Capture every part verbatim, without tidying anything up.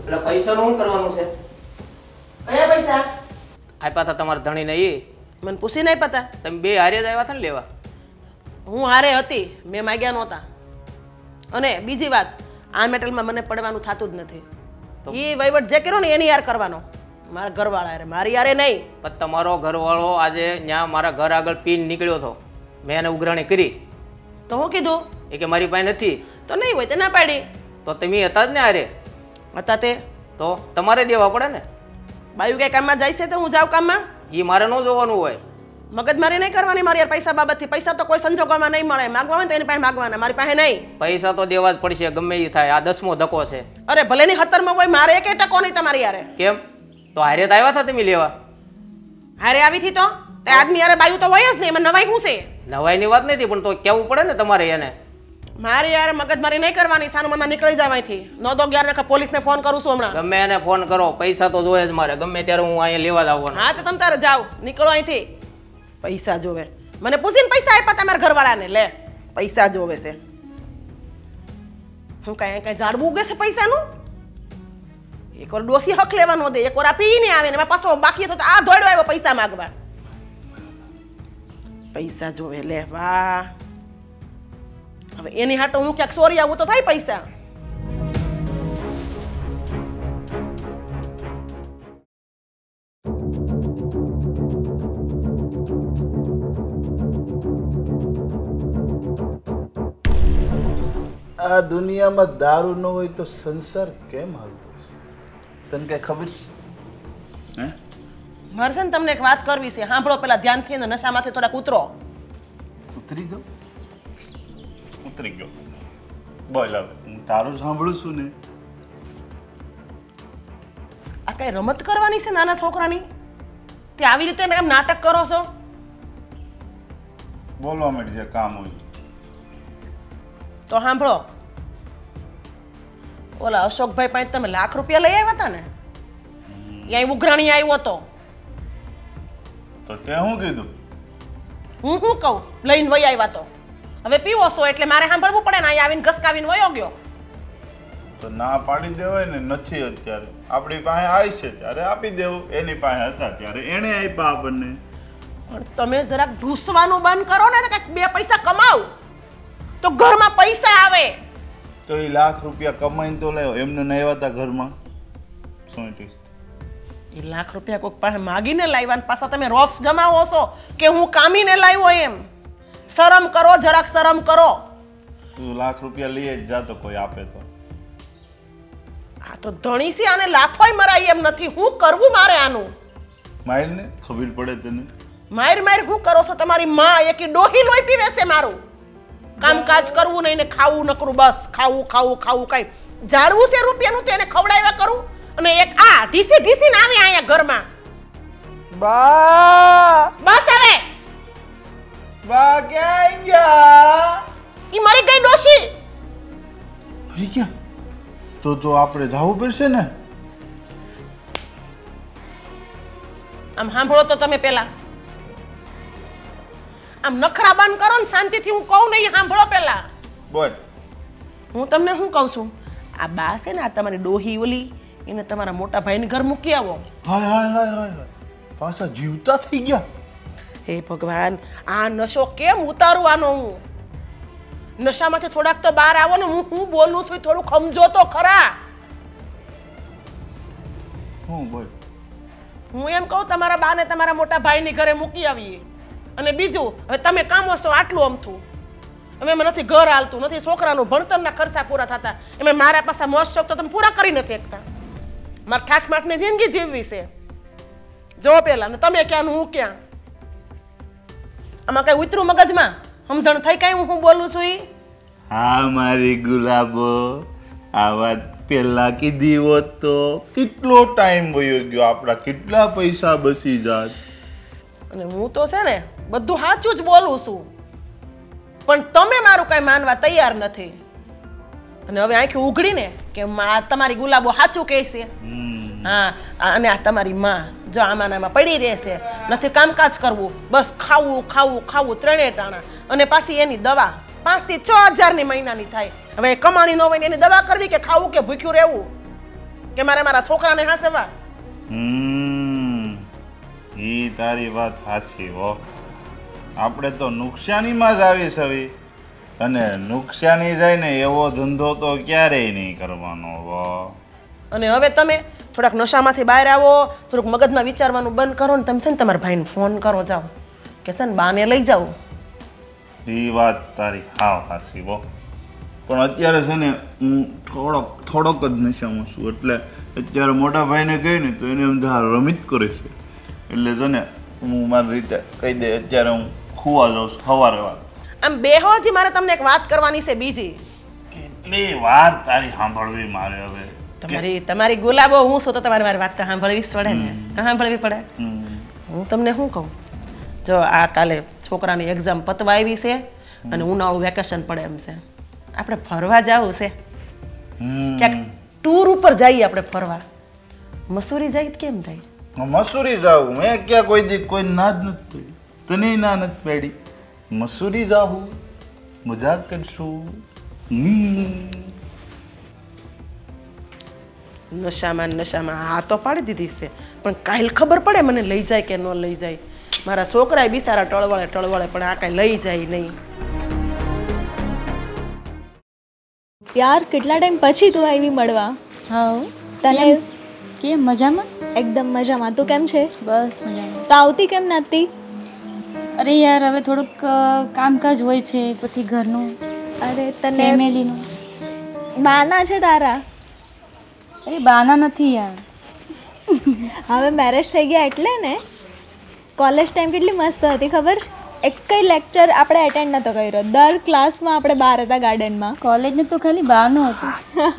એટલે પૈસાનું શું કરવાનું છે? કયા પૈસા આપ્યા હતા તમારા ધણીને? એ મને પૂછી નહીં પતા. તમે બે હારે જ આવ્યા હતા ને લેવા? હું હારે હતી, મેં માગ્યા નહોતા. અને બીજી વાત, આ મેટલમાં મને પડવાનું થતું જ નથી. એ વહીવટ જે કર્યો ને એની યાર કરવાનો, મારા ઘરવાળા યાર, મારી યારે નહીં. પણ તમારો ઘરવાળો આજે ત્યાં મારા ઘર આગળ પીન નીકળ્યો હતો, મેં એને ઉઘરાણી કરી. તો હું કીધું એ કે મારી પાસે નથી. તો નહીં હોય તે ના પાડી. તો તમે હતા જ ને હારે? હતા તે તો તમારે દેવા પડે ને. બાયું કઈ કામમાં જાય છે તો હું જાઉં કામમાં? એ મારે ન જોવાનું હોય. મગજમારી નહીં કરવાની મારી યાર પૈસા બાબતથી. પૈસા તો કોઈ સંજોગોમાં નહીં મળે. માગવા હોય તો એની પાસે માગવાના, મારી પાસે નહીં. પૈસા તો દેવા જ પડશે ગમે એ થાય. આ દસમો ધક્કો છે. અરે ભલે ની સત્તરમાં હોય, મારે એક ટકો નહીં તમારી યારે. કેમ? તો હારે તો આવ્યા હતા તમે લેવા? હારે આવી થી તો તે આદમી યારે બાયું તો હોય જ નહીં. એમાં નવાઈ શું છે? નવાઈની વાત નથી, પણ તો કેવું પડે ને તમારે એને. મારી યાર મગજમારી નહીં કરવાની. સાનું મનમાં નીકળી જવાયથી નો દો ગ્યાર ને પોલીસને ફોન કરું છું હમણાં. ગમે એને ફોન કરો, પૈસા તો જોઈએ જ મારે. ગમે ત્યારે હું અહીંયા લેવા જ આવવાનો. હા તો તમે તારે જાઓ, નીકળો અહીંથી. પૈસા જોવે મને પૂછીને પૈસા આપ્યા તમારા ઘરવાળાને? લે પૈસા જોવે છે. હું કઈ કઈ ઝાડવું ઉગે છે પૈસાનું? એક વાર ડોસી હક લેવા નો દે, એક વાર આ પીને આવે ને પાછો બાકી તો આ દોડ્યો આવ્યો પૈસા માંગવા. પૈસા જોવે. લે વાહ, હવે એની હાટો હું ક્યાંક સોરી આવું તો થાય પૈસા. આ દુનિયામાં દારૂ ન હોય તો સંસાર કેમ હાલતો છે? તને કઈ ખબર છે? હે મારે છે ને તમને એક વાત કરવી છે, સાંભળો પેલા ધ્યાનથી ને નશામાંથી થોડાક ઉતરો. ઉતરી ગયો? ઉતરી ગયો. બોલ હવે, હું તારું સાંભળું છું ને. આ કઈ રમત કરવાની છે નાના છોકરાની? તે આવી રીતે એમ નાટક કરો છો? બોલવા માંડી જે કામ હોય તો સાંભળો. ઓલા અશોકભાઈ પાસે તમે લાખ રૂપિયા લઈ આવ્યા હતા ને, ત્યાં ઉઘરાણી આવ્યો હતો. તો તે શું કીધું? હું શું કહું? લઈને વહી આવ્યા તો. હવે પીવો છો એટલે મારે સાંભળવું પડે ને. અહીંયા આવીને ઘસકાવીને વયો ગયો. તો ના પાડી દેવાય ને. નથી અત્યારે આપણી પાસે આવી છે ત્યારે આપી દેવું. એની પાસે હતા ત્યારે એને આપ્યા આપણને. પણ તમે જરાક ઢૂસવાનું બંધ કરો ને, કંઈક બે પૈસા કમાવ તો ઘરમાં પૈસા આવે. તો એ લાખ રૂપિયા કમાઈને તો લાવ્યો, એમને નહીં આવ્યા ઘરમાં. શું એ લાખ રૂપિયા કોઈક પાસે માગીને લાવ્યા પાછા તમે રોફ જમાવો છો કે હું કામીને લાવ્યો એમ? શરમ કરો, જરાક શરમ કરો. તું લાખ રૂપિયા લઈ જ જા તો કોઈ આપે તો. આ તો ધણી છે, આને લાખોય મરાય એમ નથી. હું કરવું મારે આનું? માર ને ખબર પડે તને. માર માર હું કરો છો? તમારી માં એકી ડોહી લોહી પીવે છે મારું. કામકાજ કરવું નહીં ને ખાવું નકરું, બસ ખાવું ખાવું ખાવું. કઈ જાળવું છે રૂપિયાનું તેને ખવડાવ્યા કરું. અને એક આ ઢીસી ઢીસી ને આવી અહીંયા ઘરમાં. બા બસ હવે. બા ક્યાં ગયા? ઈ મરી ગઈ ડોશી. મરી ગયા? તો તો આપણે જવું પડશે ને. આમ સાંભળો તો તમે પેલા. આમ નખરા બંધ કરો ને શાંતિથી. હું કહું નહીં, સાંભળો પેલા. બોલ. હું તમને શું કહું છું? આ બા છે ને, આ તમારી ડોહી ઓલી, એને તમારા મોટા ભાઈને ઘર મૂકી આવો. હાય હાય હાય હાય, પાછા જીવતા થઈ ગયા. હે ભગવાન, આ નશો કેમ ઉતારવાનો? હું નશામાંથી થોડાક તો બહાર આવો ને. હું હું બોલું છું થોડું સમજો તો ખરા. હું બોલ. હું એમ કહું તમારા બા ને તમારા મોટા ભાઈની ઘરે મૂકી આવીએ. અને બીજું, હવે તમે કામો છો આટલું અમથું. હવે એમાં નથી ઘર હાલતું, નથી છોકરાનું ભણતરના ખર્ચા પૂરા થતા. એમાં મારા પાસે મોજ શોખ તો તમે પૂરા કરી નથી શકતા. મારે ઠાઠમાઠની જિંદગી જીવવી છે. જો પેલા ને તમે ક્યાં હું ક્યાં. આમાં કઈ ઉતરું મગજમાં? સમજણ થઈ કઈ હું બોલું છું? ઈ હા મારી ગુલાબો, આ વાત પેલા કીધી હોત તો કેટલો ટાઈમ વયો ગયો, આપડા કેટલા પૈસા બચી જાત. અને હું તો છે ને બધું સાચું જ બોલું છું, પણ તમે મારું કઈ માનવા તૈયાર નથી. અને હવે આંખી ઉઘડીને કે તમારી ગુલાબો સાચું કહે છે. હા, અને આ તમારી માં જો આમાં આમાં પડી રહેશે, નથી કામકાજ કરવું, બસ ખાવું ખાવું ખાવું ત્રણેય ટાણા. અને પાછી એની દવા પાંચ થી છ હજાર ની મહિનાની થાય. હવે કમાણી ન હોય એની દવા કરવી કે ખાવું કે ભૂખ્યું રહેવું? કે મારે મારા છોકરાને હાંસવા? હમ ઈ તારી વાત હાચી હો. આપણે તો નુકસાનીમાં જ આવી સવી અને નુકસાની જાય ને એવો ધંધો તો ક્યારેય નહીં કરવાનો હો. અને હવે તમે થોડાક નશામાંથી બહાર આવો, થોડુંક મગજમાં વિચારવાનું બંધ કરો ને તમે છે ને તમારા ભાઈને ફોન કરો જાઓ કે છે ને બાને લઈ જાઓ. એ વાત તારી હાવ હાસી હો. પણ અત્યારે છે ને હું થોડોક થોડોક જ નશામાં છું, એટલે અત્યારે મોટા ભાઈને કહી ને તો એને અમદાર રમિત કરે છે. એટલે છે ને હું મારી રીતે કહી દે અત્યારે હું ખુવા જાઉં છું સવારે. વાત આમ બેહોજી મારે તમને એક વાત કરવાની છે બીજી. કેટલી વાત તારી સાંભળવી મારે હવે. તમારી તમારી ગુલાબો હું છું તો તમારે મારી વાત તો સાંભળવી જ પડે ને. સાંભળવી પડે. હું તમને શું કહું, જો આ કાલે છોકરાની એક્ઝામ પતવા આવી છે અને ઉનાળું વેકેશન પડે એમ છે, આપણે ફરવા જવું છે. ક્યાંક ટૂર ઉપર જઈએ આપણે ફરવા. મસૂરી જાય તો કેમ થાય? મસૂરી જાવું મેં ક્યાં કોઈ દી કોઈ ના જ નથી પડી, તને ના નથી પડી. મસૂરી જાવું, મજાક કરશું. નશામાં નશામાં હા તો પાડી દીધી છે, પણ કાલ ખબર પડે મને લઈ જાય કે ન લઈ જાય. મારા છોકરાએ બિચારા ટળવળે ટળવળે પણ આ કાંઈ લઈ જાય નહીં. યાર કેટલા ટાઈમ પછી તું આવી મળવા. હા તને કેમ મજામાં? એકદમ મજામાં. તું કેમ છે? બસ મજામાં. તો આવતી કેમ નથી? અરે યાર હવે થોડુંક કામકાજ હોય છે, પછી ઘરનું, અરે તને ફેમિલીનું. બાના છે તારા? અરે બાના નથી યાર. હવે મેરેજ થઈ ગયા એટલે ને. કોલેજ ટાઈમ કેટલી મસ્ત હતી ખબર? એક કઈ લેક્ચર આપણે એટેન્ડ નતો કર્યો. દર ક્લાસમાં આપણે બહાર હતા ગાર્ડનમાં. કોલેજને તો ખાલી બહારનું હતું.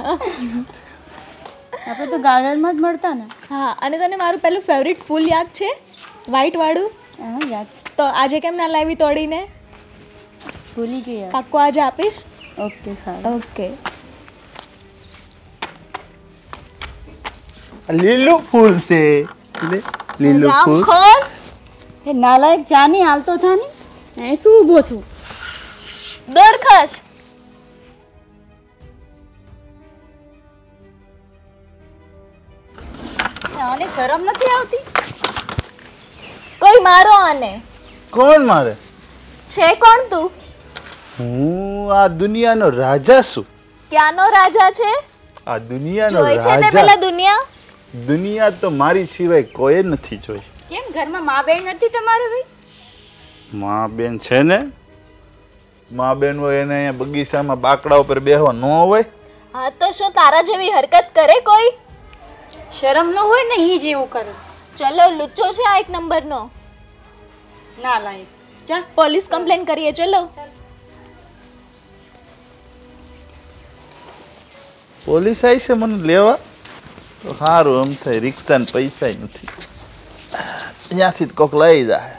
આપણે તો ગાર્ડનમાં જ મળતા ને. હા, અને તને મારું પેલું ફેવરિટ ફૂલ યાદ છે? વ્હાઈટ વાળું. હા યાદ છે. તો આજે કેમ ના લાવી તોડીને? ભૂલી ગઈ યાર. પાક્કો આજે આપીશ. ઓકે સારું. ઓકે. લીલું ફૂલ છે. લીલું ફૂલ. રામખોર. એ નાલાયક જાની હાલતો થા ને. એ શું ઊભો છું? દરખસ. આને શરમ નથી આવતી? કોઈ મારો આને. કોણ મારે? છે કોણ તું? હું આ દુનિયાનો રાજા છું. ક્યાંનો રાજા છે? આ દુનિયાનો જોઈ છે ને પેલા રાજા. દુનિયા? દુનિયા તો મારી સિવાય કોઈ નથી જોઈ. કેમ ઘરમાં મા બેન નથી તમારે ભાઈ? મા બેન છે ને. મા બેન હોય એને અહીંયા બગીચામાં બાકડા ઉપર બેહવા ન હોય. હા તો શું તારા જેવી હરકત કરે કોઈ? શરમ ન હોય ને ઈ જેવું કરે છે. ચલો લુચ્ચો છે આ એક નંબરનો. ના લાયક. ચા પોલીસ કમ્પ્લેન કરીએ ચલો. પોલીસ આવી છે મને લેવા તો સારું. એમ થાય રિક્ષા ને પૈસા નથી, ત્યાંથી જ કોક લઈ જાય.